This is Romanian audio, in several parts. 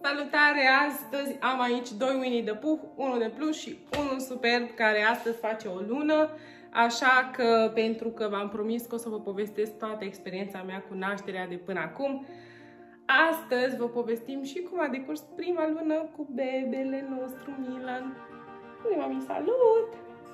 Salutare! Astăzi am aici 2 Winnie the Pooh, unul de plus și unul superb, care astăzi face o lună. Așa că, pentru că v-am promis că o să vă povestesc toată experiența mea cu nașterea de până acum, astăzi vă povestim și cum a decurs prima lună cu bebele nostru Milan. Mami, salut!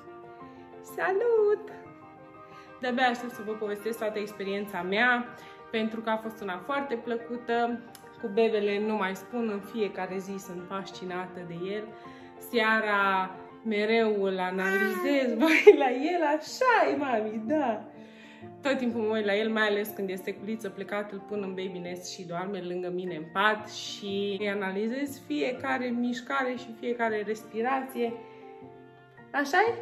Salut! De-abia aștept să vă povestesc toată experiența mea, pentru că a fost una foarte plăcută. Cu bebele nu mai spun, în fiecare zi sunt fascinată de el. Seara mereu îl analizez, mai la el, așa-i, mami, da. Tot timpul mă uit la el, mai ales când este culiță plecat, îl pun în baby nest și doarme lângă mine în pat și îi analizez fiecare mișcare și fiecare respirație. Așa-i?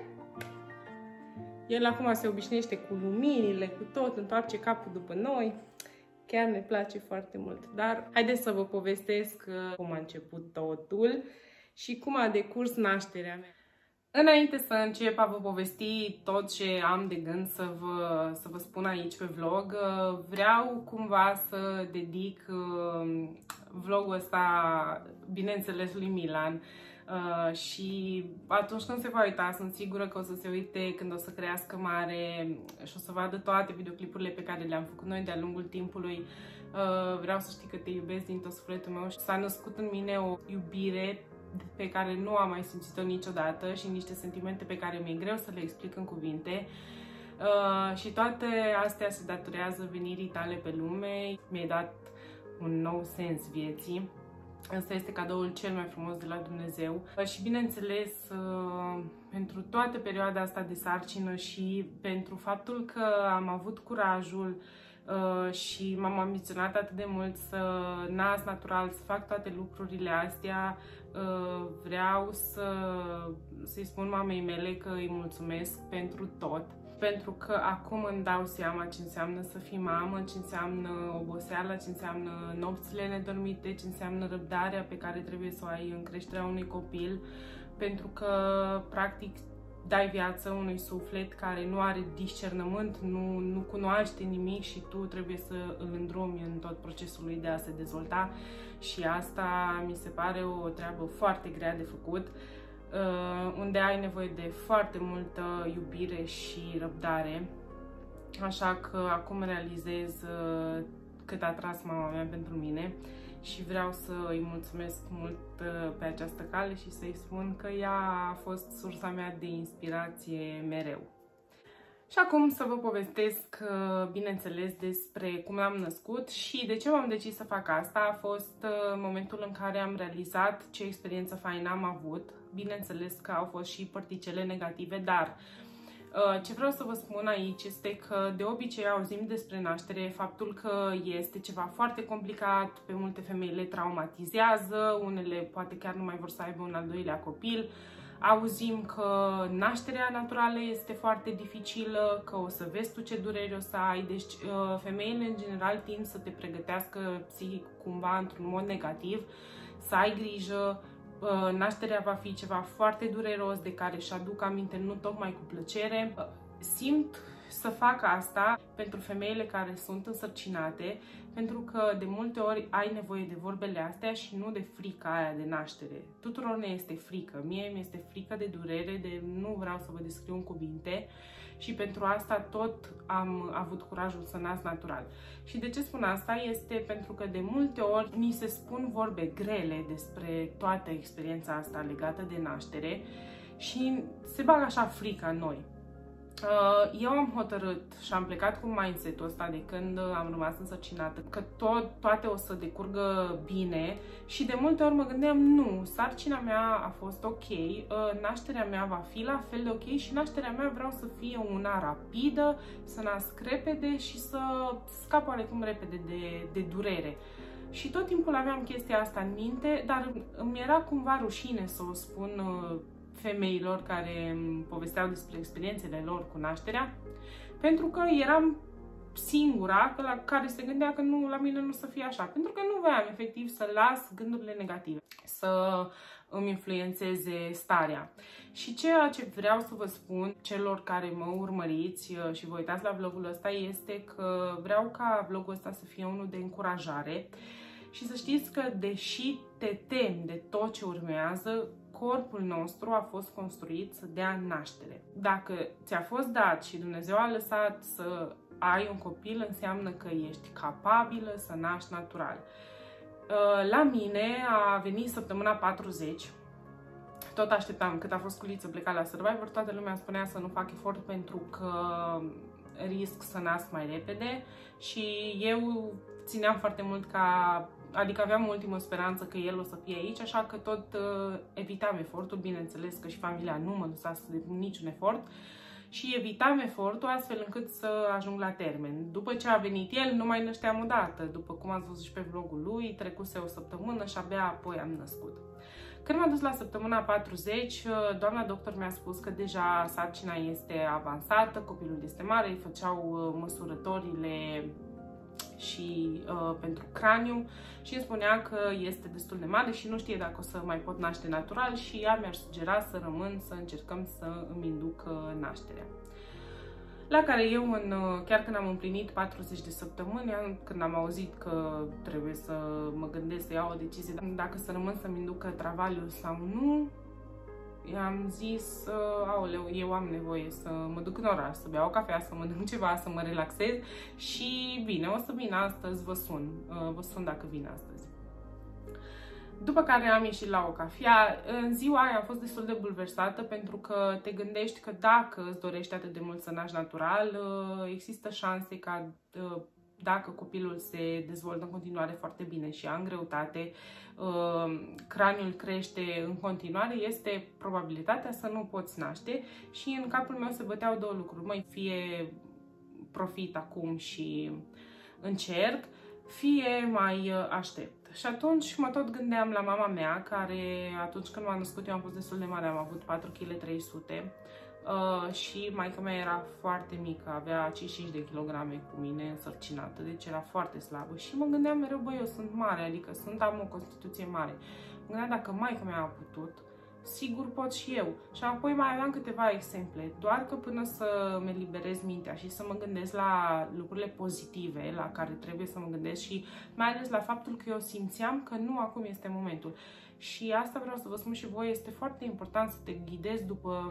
El acum se obișnuiește cu luminile, cu tot, întoarce capul după noi. Chiar ne place foarte mult. Dar haideți să vă povestesc cum a început totul și cum a decurs nașterea mea. Înainte să încep a vă povesti tot ce am de gând să vă spun aici pe vlog, vreau cumva să dedic vlogul ăsta, bineînțeles, lui Milan. Și atunci când se va uita, sunt sigură că o să se uite când o să crească mare și o să vadă toate videoclipurile pe care le-am făcut noi de-a lungul timpului. Vreau să știi că te iubesc din tot sufletul meu și s-a născut în mine o iubire pe care nu am mai simțit-o niciodată și niște sentimente pe care mi-e greu să le explic în cuvinte. Și toate astea se datorează venirii tale pe lume. Mi-ai dat un nou sens vieții. Asta este cadoul cel mai frumos de la Dumnezeu și, bineînțeles, pentru toată perioada asta de sarcină și pentru faptul că am avut curajul și m-am ambiționat atât de mult să nasc natural, să fac toate lucrurile astea, vreau să-i spun mamei mele că îi mulțumesc pentru tot. Pentru că acum îmi dau seama ce înseamnă să fii mamă, ce înseamnă oboseala, ce înseamnă nopțile nedormite, ce înseamnă răbdarea pe care trebuie să o ai în creșterea unui copil, pentru că, practic, dai viață unui suflet care nu are discernământ, nu cunoaște nimic și tu trebuie să îl îndrumi în tot procesul lui de a se dezvolta și asta mi se pare o treabă foarte grea de făcut. Unde ai nevoie de foarte multă iubire și răbdare. Așa că acum realizez cât a tras mama mea pentru mine și vreau să îi mulțumesc mult pe această cale și să-i spun că ea a fost sursa mea de inspirație mereu. Și acum să vă povestesc, bineînțeles, despre cum am născut și de ce m-am decis să fac asta. A fost momentul în care am realizat ce experiență faină am avut. Bineînțeles că au fost și părticele negative, dar ce vreau să vă spun aici este că de obicei auzim despre naștere faptul că este ceva foarte complicat, pe multe femei le traumatizează, unele poate chiar nu mai vor să aibă un al doilea copil. Auzim că nașterea naturală este foarte dificilă, că o să vezi tu ce dureri o să ai, deci femeile în general tind să te pregătească psihic cumva într-un mod negativ, să ai grijă, nașterea va fi ceva foarte dureros de care își aduc aminte nu tocmai cu plăcere. Simt să fac asta pentru femeile care sunt însărcinate, pentru că de multe ori ai nevoie de vorbele astea și nu de frica aia de naștere. Tuturor ne este frică. Mie mi este frică de durere, de nu vreau să vă descriu în cuvinte și pentru asta tot am avut curajul să nasc natural. Și de ce spun asta? Este pentru că de multe ori ni se spun vorbe grele despre toată experiența asta legată de naștere și se bagă așa frica în noi. Eu am hotărât și am plecat cu mindset-ul ăsta de când am rămas însărcinată, că toate o să decurgă bine și de multe ori mă gândeam, nu, sarcina mea a fost ok, nașterea mea va fi la fel de ok și nașterea mea vreau să fie una rapidă, să nasc repede și să scap oarecum repede de durere. Și tot timpul aveam chestia asta în minte, dar îmi era cumva rușine să o spun femeilor care îmi povesteau despre experiențele lor cu nașterea, pentru că eram singura care se gândea că nu, la mine nu o să fie așa, pentru că nu voiam efectiv să las gândurile negative să îmi influențeze starea. Și ceea ce vreau să vă spun celor care mă urmăriți și vă uitați la vlogul ăsta este că vreau ca vlogul ăsta să fie unul de încurajare Și să știți că, deși te temi de tot ce urmează, corpul nostru a fost construit să dea naștere. Dacă ți-a fost dat și Dumnezeu a lăsat să ai un copil, înseamnă că ești capabilă să naști natural. La mine a venit săptămâna 40. Tot așteptam, cât a fost Culiță pleca la Survivor, toată lumea spunea să nu fac efort pentru că risc să nasc mai repede și eu țineam foarte mult adică aveam o ultimă speranță că el o să fie aici, așa că tot evitam efortul, bineînțeles că și familia nu mă lăsa să depun niciun efort și evitam efortul astfel încât să ajung la termen. După ce a venit el, nu mai nășteam odată, după cum ați văzut și pe vlogul lui, trecuse o săptămână și abia apoi am născut. Când m-am dus la săptămâna 40, doamna doctor mi-a spus că deja sarcina este avansată, copilul este mare, îi făceau măsurătorile și pentru craniu și îmi spunea că este destul de mare și nu știe dacă o să mai pot naște natural și ea mi-ar sugera să rămân, să încercăm să îmi induc nașterea. La care eu, chiar când am împlinit 40 de săptămâni, când am auzit că trebuie să mă gândesc să iau o decizie dacă să rămân să-mi inducă travaliul sau nu, i-am zis, aoleu, eu am nevoie să mă duc în oraș, să beau o cafea, să mănânc ceva, să mă relaxez și bine, o să vin astăzi, vă sun dacă vin astăzi. După care am ieșit la o cafea, în ziua aia am fost destul de bulversată pentru că te gândești că dacă îți dorești atât de mult să naști natural, există șanse ca dacă copilul se dezvoltă în continuare foarte bine și în greutate, craniul crește în continuare, este probabilitatea să nu poți naște și în capul meu se băteau două lucruri. Măi, fie profit acum și încerc, fie mai aștept. Și atunci mă tot gândeam la mama mea, care atunci când m-am născut eu am fost destul de mare, am avut 4,3 kg și maica mea era foarte mică, avea 55 de kilograme cu mine însărcinată, deci era foarte slabă și mă gândeam mereu, băi, eu sunt mare, adică am o constituție mare. Mă gândeam dacă maica mea a putut, sigur pot și eu. Și apoi mai aveam câteva exemple, doar că până să mă eliberez mintea și să mă gândesc la lucrurile pozitive la care trebuie să mă gândesc și mai ales la faptul că eu simțeam că nu acum este momentul. Și asta vreau să vă spun și voi, este foarte important să te ghidezi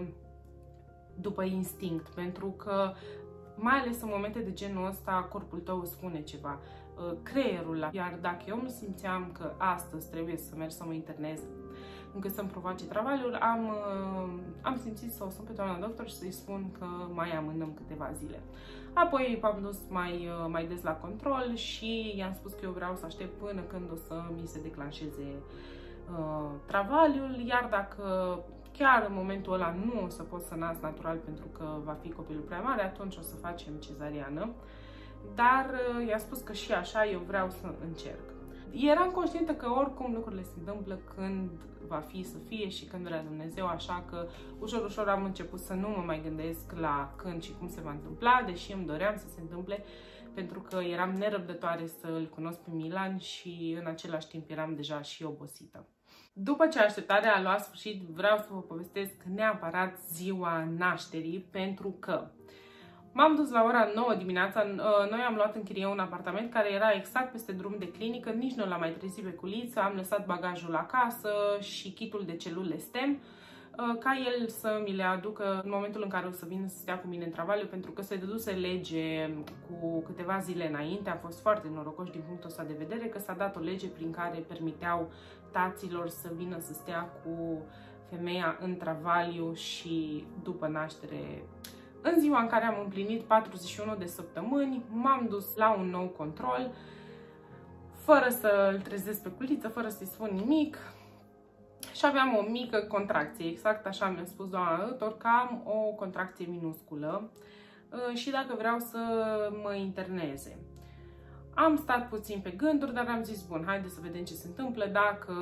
după instinct, pentru că mai ales în momente de genul ăsta corpul tău îți spune ceva, creierul. Iar dacă eu nu simțeam că astăzi trebuie să merg să mă internez încât să-mi provoace travaliul, am simțit să o sun pe doamna doctor și să-i spun că mai amânăm câteva zile. Apoi m-am dus mai des la control și i-am spus că eu vreau să aștept până când o să mi se declanșeze travaliul, iar dacă chiar în momentul ăla nu o să pot să nasc natural pentru că va fi copilul prea mare, atunci o să facem cezariană. Dar i-am spus că și așa eu vreau să încerc. Eram conștientă că oricum lucrurile se întâmplă când va fi să fie și când vrea Dumnezeu, așa că ușor, ușor am început să nu mă mai gândesc la când și cum se va întâmpla, deși îmi doream să se întâmple, pentru că eram nerăbdătoare să îl cunosc pe Milan și în același timp eram deja și obosită. După ce așteptarea a luat sfârșit, vreau să vă povestesc neapărat ziua nașterii, pentru că m-am dus la ora 9 dimineața, noi am luat în chirie un apartament care era exact peste drum de clinică, nici nu l-am mai trezit pe Culiță, am lăsat bagajul acasă și kitul de celule STEM, ca el să mi le aducă în momentul în care o să vină să stea cu mine în travaliu, pentru că se dăduse lege cu câteva zile înainte. Am fost foarte norocoși din punctul ăsta de vedere că s-a dat o lege prin care permiteau taților să vină să stea cu femeia în travaliu și după naștere. În ziua în care am împlinit 41 de săptămâni, m-am dus la un nou control, fără să îl trezesc pe Culiță, fără să-i spun nimic. Și aveam o mică contracție, exact așa mi-a spus doamna doctor, că am o contracție minusculă și dacă vreau să mă interneze. Am stat puțin pe gânduri, dar am zis, bun, haide să vedem ce se întâmplă, dacă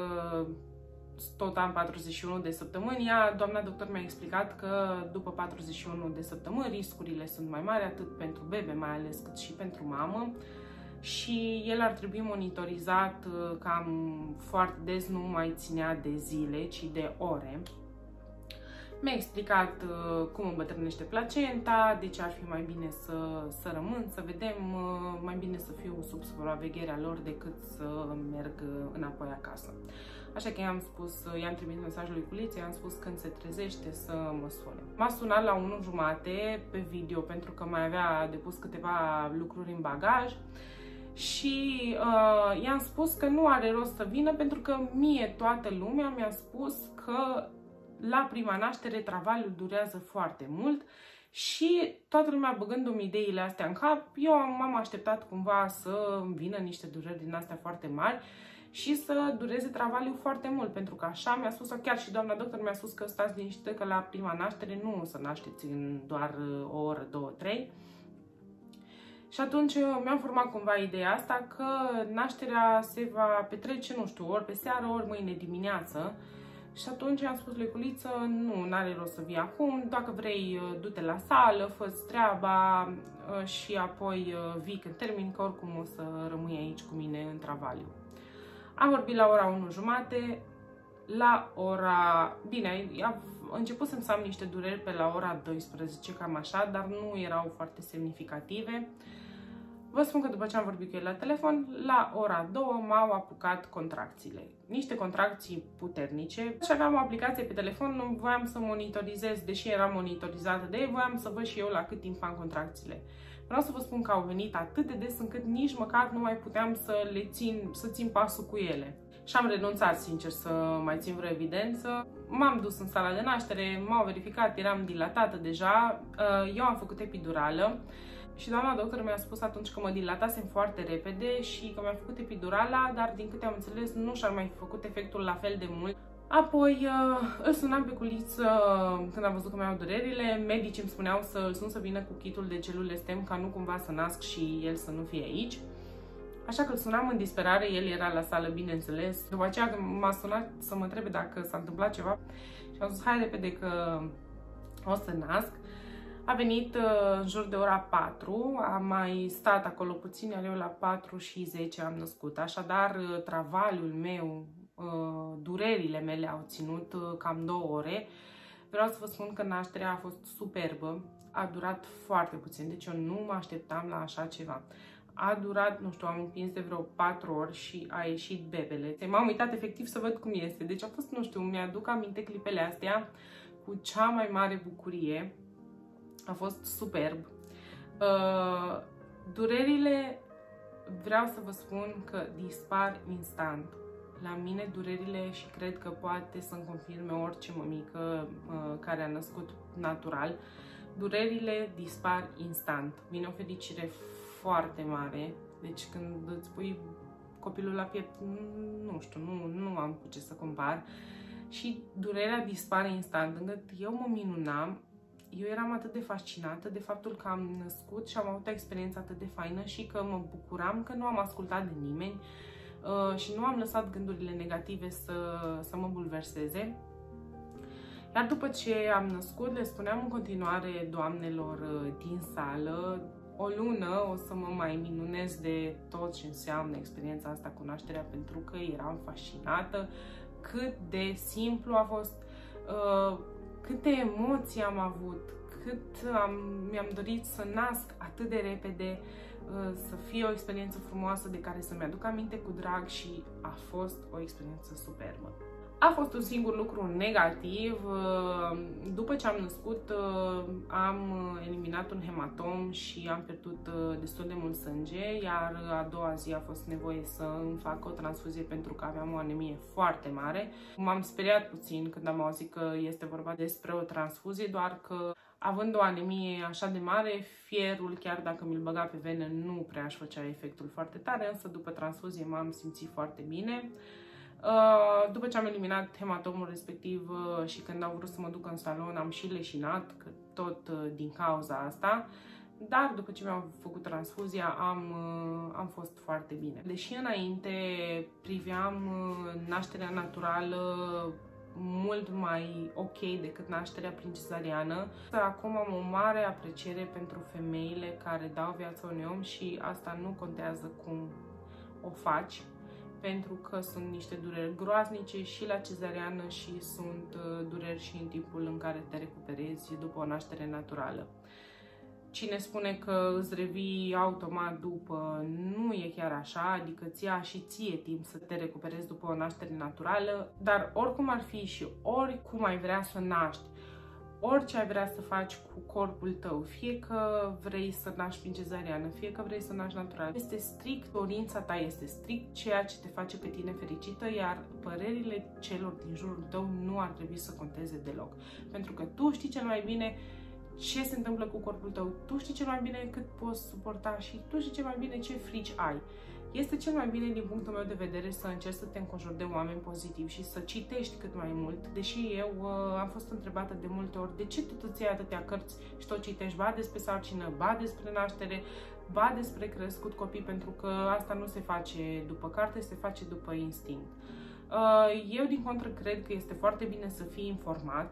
tot am 41 de săptămâni. Doamna doctor mi-a explicat că după 41 de săptămâni riscurile sunt mai mari, atât pentru bebe mai ales, cât și pentru mamă. Și el ar trebui monitorizat cam foarte des, nu mai ținea de zile, ci de ore. Mi-a explicat cum îmbătrânește placenta, de ce ar fi mai bine să rămân, să vedem, mai bine să fiu sub supravegherea lor decât să merg înapoi acasă. Așa că i-am trimis mesajul lui Culiță, i-am spus când se trezește să mă sune. M-a sunat la 1:30 pe video pentru că mai avea depus câteva lucruri în bagaj și i-am spus că nu are rost să vină pentru că mie toată lumea mi-a spus că la prima naștere travaliul durează foarte mult și toată lumea băgându-mi ideile astea în cap, eu m-am așteptat cumva să vină niște dureri din astea foarte mari și să dureze travaliul foarte mult, pentru că așa mi-a spus, chiar și doamna doctor mi-a spus că stați liniștită că la prima naștere nu o să nașteți în doar o oră, 2-3. Și atunci mi-am format cumva ideea asta că nașterea se va petrece, nu știu, ori pe seară, ori mâine dimineață. Și atunci am spus lui Culiță, nu are rost să vii acum, dacă vrei du-te la sală, fă-ți treaba și apoi vii când termin, că oricum o să rămâi aici cu mine în travaliu. Am vorbit la ora 1:30, la ora... Bine, începusem să am niște dureri pe la ora 12, cam așa, dar nu erau foarte semnificative. Vă spun că după ce am vorbit cu el la telefon, la ora 2 m-au apucat contracțiile. Niște contracții puternice și aveam o aplicație pe telefon, voiam să monitorizez, deși eram monitorizată de ei, voiam să văd și eu la cât timp am contracțiile. Vreau să vă spun că au venit atât de des încât nici măcar nu mai puteam să țin pasul cu ele. Și am renunțat, sincer, să mai țin vreo evidență. M-am dus în sala de naștere, m-au verificat, eram dilatată deja, eu am făcut epidurală. Și doamna doctor mi-a spus atunci că mă dilatasem foarte repede și că mi-a făcut epidurala, dar din câte am înțeles nu și-ar mai fi făcut efectul la fel de mult. Apoi îl sunam pe Culiță când am văzut că mi-au durerile, medicii îmi spuneau să îl sun să vină cu kitul de celule stem ca nu cumva să nasc și el să nu fie aici. Așa că îl sunam în disperare, el era la sală, bineînțeles. După aceea m-a sunat să mă întrebe dacă s-a întâmplat ceva și am zis hai repede că o să nasc. A venit în jur de ora 4, am mai stat acolo puțin, iar eu la 4:10 am născut. Așadar, travaliul meu, durerile mele au ținut cam 2 ore. Vreau să vă spun că nașterea a fost superbă, a durat foarte puțin, deci eu nu mă așteptam la așa ceva. A durat, nu știu, am împins de vreo 4 ori și a ieșit bebele. M-am uitat efectiv să văd cum este, deci a fost, nu știu, mi-aduc aminte clipele astea cu cea mai mare bucurie. A fost superb. Durerile, vreau să vă spun că dispar instant. La mine durerile, și cred că poate să-mi confirme orice mămică care a născut natural, durerile dispar instant. Vine o fericire foarte mare. Deci când îți pui copilul la piept, nu știu, nu am cu ce să compar. Și durerea dispare instant. Încât eu mă minunam. Eu eram atât de fascinată de faptul că am născut și am avut o experiență atât de faină și că mă bucuram că nu am ascultat de nimeni și nu am lăsat gândurile negative să mă bulverseze. Iar după ce am născut, le spuneam în continuare doamnelor din sală, o lună o să mă mai minunez de tot ce înseamnă experiența asta cu nașterea, pentru că eram fascinată, cât de simplu a fost, câte emoții am avut, cât mi-am dorit să nasc atât de repede, să fie o experiență frumoasă de care să-mi aduc aminte cu drag și a fost o experiență superbă. A fost un singur lucru negativ. După ce am născut, am eliminat un hematom și am pierdut destul de mult sânge, iar a doua zi a fost nevoie să îmi fac o transfuzie pentru că aveam o anemie foarte mare. M-am speriat puțin când am auzit că este vorba despre o transfuzie, doar că având o anemie așa de mare, fierul, chiar dacă mi-l băga pe venă, nu prea își făcea efectul foarte tare, însă după transfuzie m-am simțit foarte bine. După ce am eliminat hematomul respectiv și când au vrut să mă duc în salon, am și leșinat, că tot din cauza asta, dar după ce mi-au făcut transfuzia am fost foarte bine. Deși înainte priveam nașterea naturală mult mai ok decât nașterea prin cezariană, acum am o mare apreciere pentru femeile care dau viața unui om și asta nu contează cum o faci. pentru că sunt niște dureri groaznice și la cezariană și sunt dureri și în timpul în care te recuperezi după o naștere naturală. Cine spune că îți revii automat după, nu e chiar așa, adică ți ia și ție timp să te recuperezi după o naștere naturală, dar oricum ar fi și oricum ai vrea să naști, orice ai vrea să faci cu corpul tău, fie că vrei să naști prin cezariană, fie că vrei să naști natural, este strict dorința ta, este strict ceea ce te face pe tine fericită, iar părerile celor din jurul tău nu ar trebui să conteze deloc. Pentru că tu știi cel mai bine ce se întâmplă cu corpul tău, tu știi cel mai bine cât poți suporta și tu știi cel mai bine ce frici ai. Este cel mai bine, din punctul meu de vedere, să încerci să te înconjuri de oameni pozitivi și să citești cât mai mult, deși eu am fost întrebată de multe ori de ce tu îți iei atâtea cărți și tot citești, ba despre sarcină, ba despre naștere, ba despre crescut copii, pentru că asta nu se face după carte, se face după instinct. Eu, din contră, cred că este foarte bine să fii informat,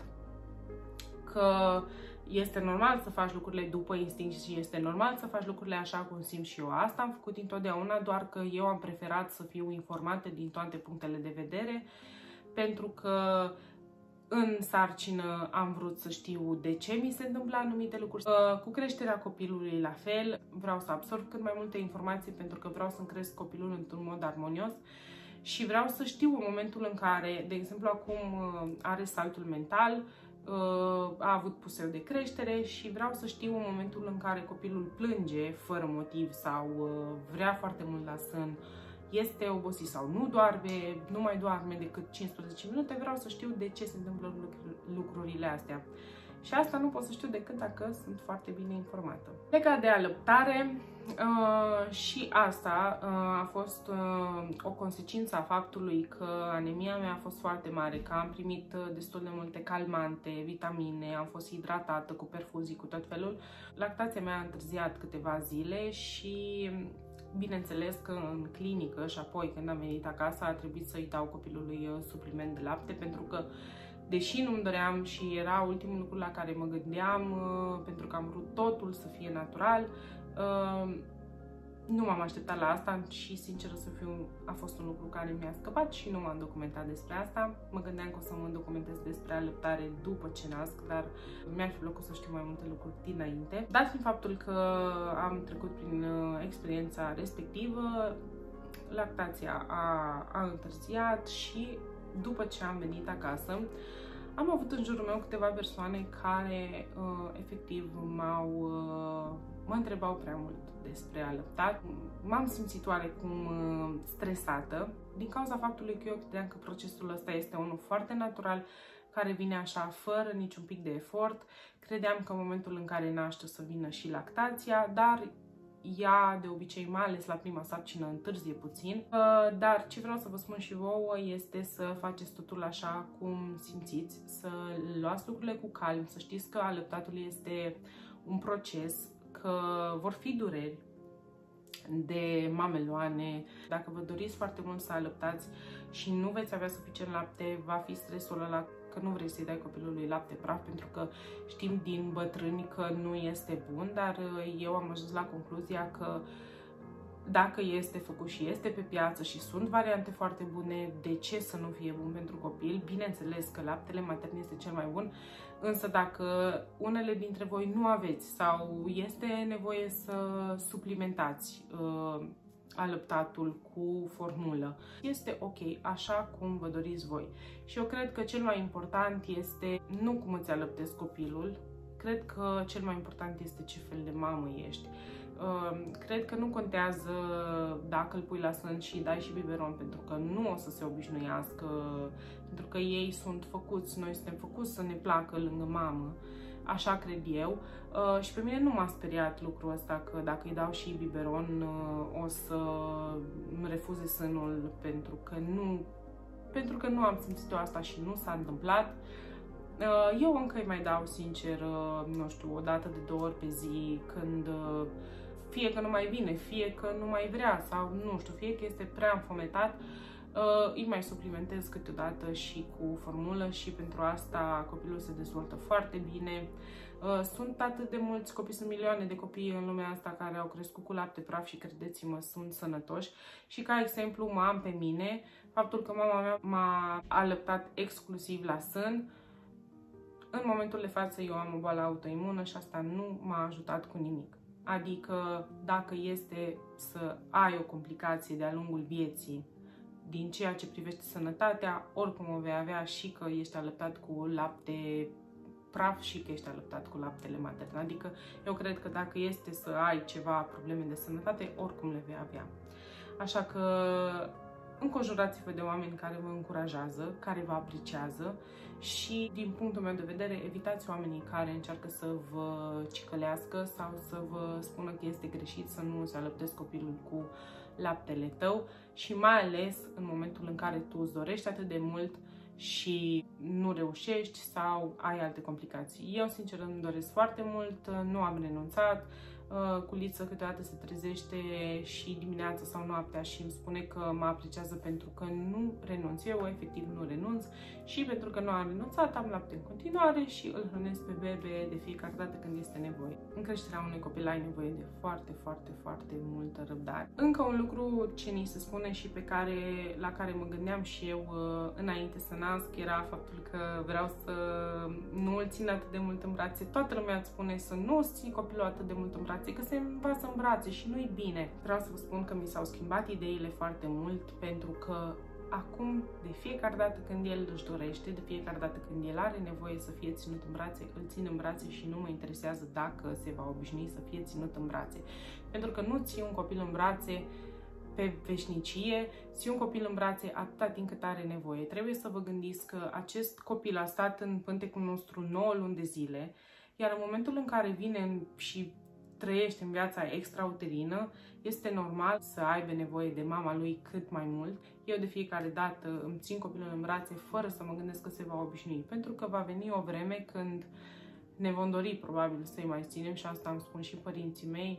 că este normal să faci lucrurile după instinct și este normal să faci lucrurile așa cum simt și eu. Asta am făcut întotdeauna, doar că eu am preferat să fiu informată din toate punctele de vedere, pentru că în sarcină am vrut să știu de ce mi se întâmplă anumite lucruri. Cu creșterea copilului la fel, vreau să absorb cât mai multe informații pentru că vreau să-mi cresc copilul într-un mod armonios și vreau să știu în momentul în care, de exemplu, acum are saltul mental, a avut puseu de creștere și vreau să știu în momentul în care copilul plânge fără motiv sau vrea foarte mult la sân, este obosit sau nu doarme, nu mai doarme decât 15 minute, vreau să știu de ce se întâmplă lucrurile astea. Și asta nu pot să știu decât dacă sunt foarte bine informată. Legat de alăptare, și asta a fost o consecință a faptului că anemia mea a fost foarte mare, că am primit destul de multe calmante, vitamine, am fost hidratată cu perfuzii, cu tot felul. Lactația mea a întârziat câteva zile și bineînțeles că în clinică și apoi când am venit acasă a trebuit să-i dau copilului supliment de lapte, pentru că deși nu-mi doream și era ultimul lucru la care mă gândeam, pentru că am vrut totul să fie natural, nu m-am așteptat la asta și, sincer să fiu, a fost un lucru care mi-a scăpat și nu m-am documentat despre asta. Mă gândeam că o să mă documentez despre alăptare după ce nasc, dar mi-ar fi plăcut să știu mai multe lucruri dinainte. Dat fiind faptul că am trecut prin experiența respectivă, lactația a întârziat și după ce am venit acasă, am avut în jurul meu câteva persoane care efectiv mă întrebau prea mult despre alăptat. M-am simțit oarecum stresată din cauza faptului că eu credeam că procesul ăsta este unul foarte natural, care vine așa fără niciun pic de efort. Credeam că în momentul în care naște o să vină și lactația, dar ea, de obicei, mai ales la prima sarcină, întârzie puțin. Dar ce vreau să vă spun și vouă este să faceți totul așa cum simțiți, să luați lucrurile cu calm, să știți că alăptatul este un proces, că vor fi dureri de mameloane. Dacă vă doriți foarte mult să alăptați și nu veți avea suficient lapte, va fi stresul ăla că nu vrei să-i dai copilului lapte praf, pentru că știm din bătrâni că nu este bun, dar eu am ajuns la concluzia că dacă este făcut și este pe piață și sunt variante foarte bune, de ce să nu fie bun pentru copil? Bineînțeles că laptele matern este cel mai bun, însă dacă unele dintre voi nu aveți sau este nevoie să suplimentați alăptatul cu formulă, este ok, așa cum vă doriți voi. Și eu cred că cel mai important este nu cum îți alăptezi copilul, cred că cel mai important este ce fel de mamă ești. Cred că nu contează dacă îl pui la sân și dai și biberon, pentru că nu o să se obișnuiască, pentru că ei sunt făcuți, noi suntem făcuți să ne placă lângă mamă. Așa cred eu. Și pe mine nu m-a speriat lucrul ăsta că dacă îi dau și biberon o să îmi refuze sânul, pentru că nu am simțit eu asta și nu s-a întâmplat. Eu încă îi mai dau, sincer, nu știu, o dată de 2 ori pe zi, când fie că nu mai vine, fie că nu mai vrea sau nu știu, fie că este prea înfometat. îi mai suplimentez câteodată și cu formulă și pentru asta copilul se dezvoltă foarte bine. Sunt atât de mulți copii, sunt milioane de copii în lumea asta care au crescut cu lapte praf și credeți-mă, sunt sănătoși. Și ca exemplu mă am pe mine, faptul că mama mea m-a alăptat exclusiv la sân. În momentul de față eu am o boală autoimună și asta nu m-a ajutat cu nimic. Adică dacă este să ai o complicație de-a lungul vieții din ceea ce privește sănătatea, oricum o vei avea și că ești alăptat cu lapte praf și că ești alăptat cu laptele matern. Adică eu cred că dacă este să ai ceva probleme de sănătate, oricum le vei avea. Așa că înconjurați-vă de oameni care vă încurajează, care vă apreciază și, din punctul meu de vedere, evitați oamenii care încearcă să vă cicălească sau să vă spună că este greșit să nu îți alăptezi copilul cu laptele tău și mai ales în momentul în care tu îți dorești atât de mult și nu reușești sau ai alte complicații. Eu, sincer, îmi doresc foarte mult, nu am renunțat. Culiță câteodată se trezește și dimineața sau noaptea și îmi spune că mă apreciază pentru că nu renunț. Eu efectiv nu renunț și pentru că nu am renunțat, am lapte în continuare și îl hrănesc pe bebe de fiecare dată când este nevoie. În creșterea unui copil ai nevoie de foarte multă răbdare. Încă un lucru ce ni se spune și la care mă gândeam și eu înainte să nasc era faptul că vreau să nu îl țin atât de mult în brațe. Toată lumea îți spune să nu îți ții copilul atât de mult în brațe, că se învață în brațe și nu-i bine. Vreau să vă spun că mi s-au schimbat ideile foarte mult pentru că acum, de fiecare dată când el își dorește, de fiecare dată când el are nevoie să fie ținut în brațe, îl țin în brațe și nu mă interesează dacă se va obișnui să fie ținut în brațe. Pentru că nu ții un copil în brațe pe veșnicie, ții un copil în brațe atâta timp cât are nevoie. Trebuie să vă gândiți că acest copil a stat în pântecul nostru 9 luni de zile, iar în momentul în care vine și trăiește în viața extrauterină, este normal să aibă nevoie de mama lui cât mai mult. Eu de fiecare dată îmi țin copilul în brațe fără să mă gândesc că se va obișnui, pentru că va veni o vreme când ne vom dori probabil să-i mai ținem și asta îmi spun și părinții mei.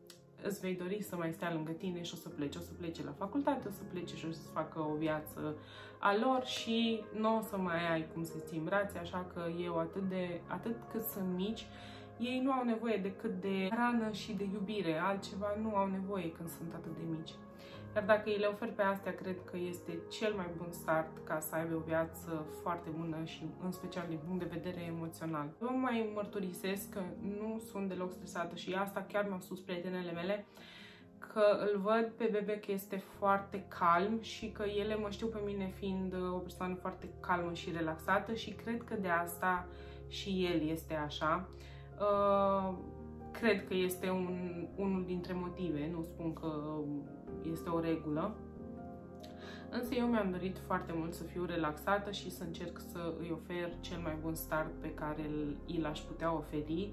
Îți vei dori să mai stea lângă tine și o să plece la facultate, o să plece și o să facă o viață a lor și nu o să mai ai cum să-i ții în brațe, așa că eu atât cât sunt mici, ei nu au nevoie decât de hrană și de iubire, altceva nu au nevoie când sunt atât de mici. Iar dacă îi le ofer pe astea, cred că este cel mai bun start ca să aibă o viață foarte bună și în special din punct de vedere emoțional. Vă mai mărturisesc că nu sunt deloc stresată și asta chiar mi-au spus prietenele mele, că îl văd pe bebe că este foarte calm și că ele mă știu pe mine fiind o persoană foarte calmă și relaxată și cred că de asta și el este așa. Cred că este unul dintre motive, nu spun că este o regulă. Însă eu mi-am dorit foarte mult să fiu relaxată și să încerc să îi ofer cel mai bun start pe care îl aș putea oferi.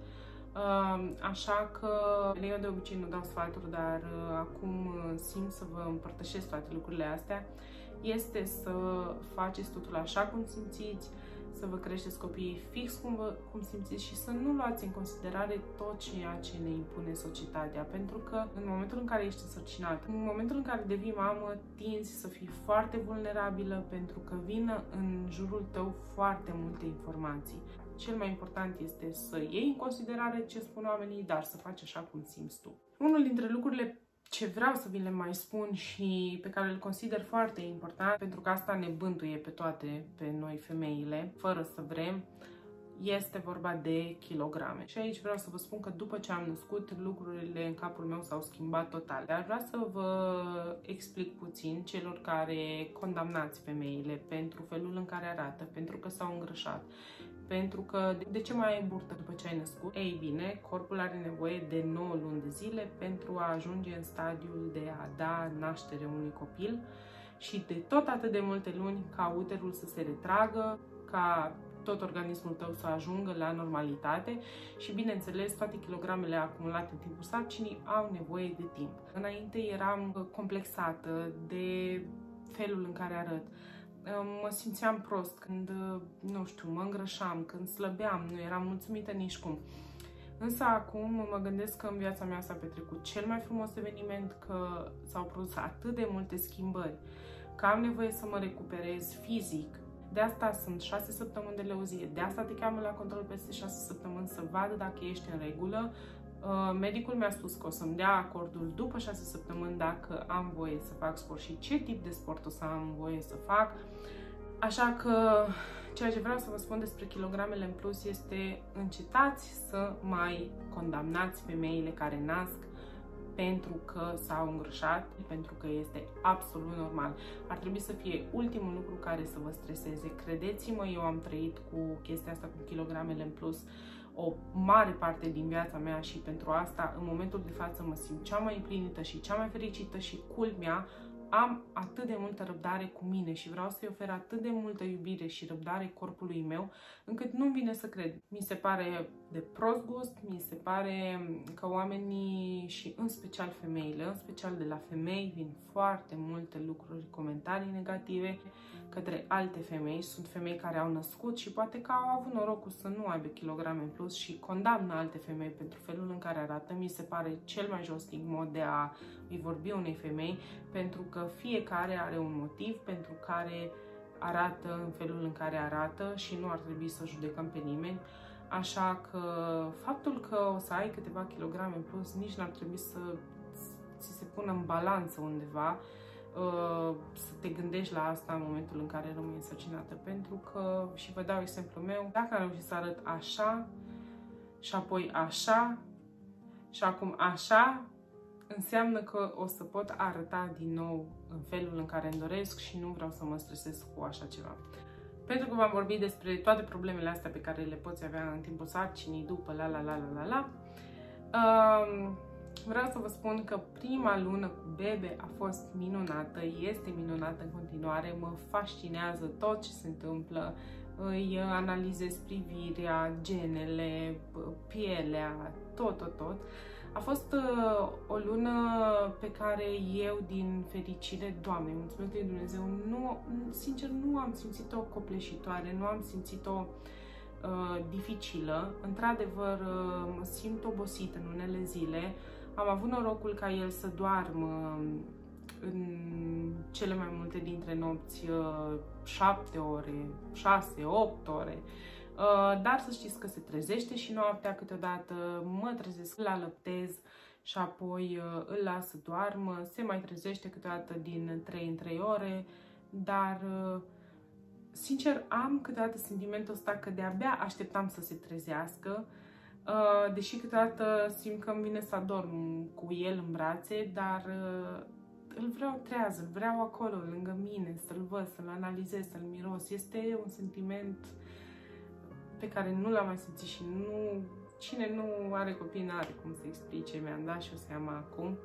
Așa că eu de obicei nu dau sfaturi, dar acum simt să vă împărtășesc toate lucrurile astea. Este să faceți totul așa cum simțiți, să vă creșteți copiii fix cum simțiți și să nu luați în considerare tot ceea ce ne impune societatea. Pentru că în momentul în care ești însărcinat, în momentul în care devii mamă, tinzi să fii foarte vulnerabilă pentru că vin în jurul tău foarte multe informații. Cel mai important este să iei în considerare ce spun oamenii, dar să faci așa cum simți tu. Unul dintre lucrurile ce vreau să vi le mai spun și pe care îl consider foarte important, pentru că asta ne bântuie pe noi femeile, fără să vrem, este vorba de kilograme. Și aici vreau să vă spun că după ce am născut, lucrurile în capul meu s-au schimbat total. Dar vreau să vă explic puțin celor care condamnați femeile pentru felul în care arată, pentru că s-au îngrășat, pentru că de ce mai ai burtă după ce ai născut? Ei bine, corpul are nevoie de 9 luni de zile pentru a ajunge în stadiul de a da naștere unui copil și de tot atât de multe luni ca uterul să se retragă, ca tot organismul tău să ajungă la normalitate și, bineînțeles, toate kilogramele acumulate în timpul sarcinii au nevoie de timp. Înainte eram complexată de felul în care arăt. Mă simțeam prost când, nu știu, mă îngrășam, când slăbeam, nu eram mulțumită nici cum. Însă acum mă gândesc că în viața mea s-a petrecut cel mai frumos eveniment, că s-au produs atât de multe schimbări că am nevoie să mă recuperez fizic. De asta sunt 6 săptămâni de leuzie, de asta te cheamă la control peste 6 săptămâni să vadă dacă ești în regulă. Medicul mi-a spus că o să-mi dea acordul după 6 săptămâni dacă am voie să fac sport și ce tip de sport o să am voie să fac. Așa că ceea ce vreau să vă spun despre kilogramele în plus este: încetați să mai condamnați femeile care nasc pentru că s-au îngrășat, pentru că este absolut normal. Ar trebui să fie ultimul lucru care să vă streseze. Credeți-mă, eu am trăit cu chestia asta, cu kilogramele în plus, o mare parte din viața mea și pentru asta, în momentul de față, mă simt cea mai împlinită și cea mai fericită și culmea, am atât de multă răbdare cu mine și vreau să-i ofer atât de multă iubire și răbdare corpului meu, încât nu-mi vine să cred. Mi se pare de prost gust, mi se pare că oamenii și în special femeile, în special de la femei, vin foarte multe lucruri, comentarii negative către alte femei. Sunt femei care au născut și poate că au avut norocul să nu aibă kilograme în plus și condamnă alte femei pentru felul în care arată. Mi se pare cel mai josnic mod de a îi vorbi unei femei, pentru că fiecare are un motiv pentru care arată în felul în care arată și nu ar trebui să judecăm pe nimeni. Așa că faptul că o să ai câteva kilograme în plus nici n-ar trebui să ți se pună în balanță undeva, să te gândești la asta în momentul în care rămâi însărcinată, pentru că, și vă dau exemplul meu, dacă am reușit să arăt așa și apoi așa și acum așa, înseamnă că o să pot arăta din nou în felul în care îmi doresc și nu vreau să mă stresez cu așa ceva. Pentru că v-am vorbit despre toate problemele astea pe care le poți avea în timpul sarcinii, după vreau să vă spun că prima lună cu bebe a fost minunată, este minunată în continuare, mă fascinează tot ce se întâmplă, îi analizez privirea, genele, pielea, tot. A fost o lună pe care eu, din fericire, Doamne, mulțumesc lui Dumnezeu, sincer, nu am simțit-o copleșitoare, nu am simțit-o dificilă. Într-adevăr, mă simt obosită în unele zile. Am avut norocul ca el să doarmă în cele mai multe dintre nopți 7 ore, 6, 8 ore. Dar să știți că se trezește și noaptea câteodată, mă trezesc, îl alăptez și apoi îl las să doarmă, se mai trezește câteodată din 3 în 3 ore, dar sincer am câteodată sentimentul ăsta că de-abia așteptam să se trezească, deși câteodată simt că îmi vine să adorm cu el în brațe, dar îl vreau treaz, îl vreau acolo, lângă mine, să-l văd, să-l analizez, să-l miros. Este un sentiment pe care nu l-am mai simțit și cine nu are copii n-are cum să explice, mi-am dat și o seama acum.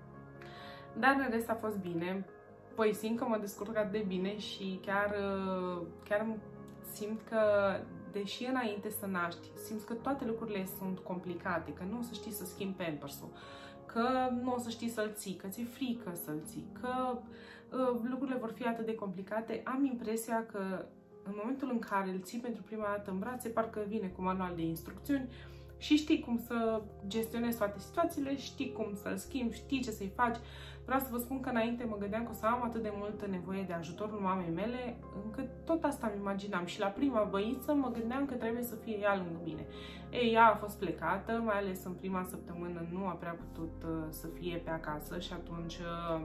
Dar în rest a fost bine. Păi simt că mă descurc atât de bine și chiar simt că, deși înainte să naști, simți că toate lucrurile sunt complicate, că nu o să știi să schimbi Pampers-ul, că nu o să știi să-l ții, că ți-e frică să-l ții, că lucrurile vor fi atât de complicate, am impresia că în momentul în care îl ții pentru prima dată în brațe, parcă vine cu manual de instrucțiuni și știi cum să gestionezi toate situațiile, știi cum să-l schimbi, știi ce să-i faci. Vreau să vă spun că înainte mă gândeam că o să am atât de multă nevoie de ajutorul mamei mele, încât tot asta îmi imaginam. Și la prima băiță mă gândeam că trebuie să fie ea lângă mine. Ei, ea a fost plecată, mai ales în prima săptămână nu a prea putut să fie pe acasă și atunci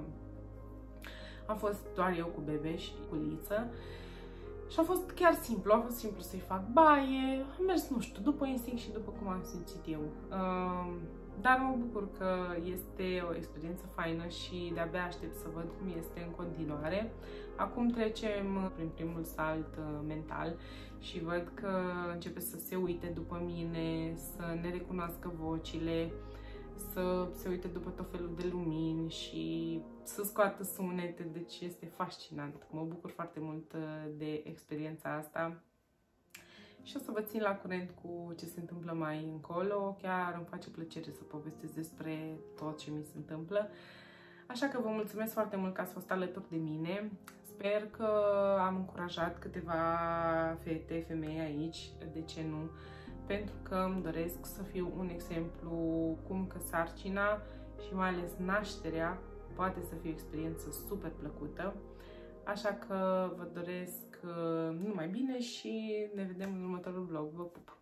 am fost doar eu cu bebe și cu Liță. Și a fost chiar simplu, a fost simplu să-i fac baie, am mers, nu știu, după instinct și după cum am simțit eu. Dar mă bucur că este o experiență faină și de-abia aștept să văd cum este în continuare. Acum trecem prin primul salt mental și văd că începe să se uite după mine, să ne recunoască vocile, să se uite după tot felul de lumini și să scoată sunete, deci este fascinant. Mă bucur foarte mult de experiența asta și o să vă țin la curent cu ce se întâmplă mai încolo. Chiar îmi face plăcere să povestesc despre tot ce mi se întâmplă. Așa că vă mulțumesc foarte mult că ați fost alături de mine. Sper că am încurajat câteva fete, femei aici, de ce nu? Pentru că îmi doresc să fiu un exemplu cum că sarcina și mai ales nașterea poate să fie o experiență super plăcută. Așa că vă doresc numai bine și ne vedem în următorul vlog. Vă pup!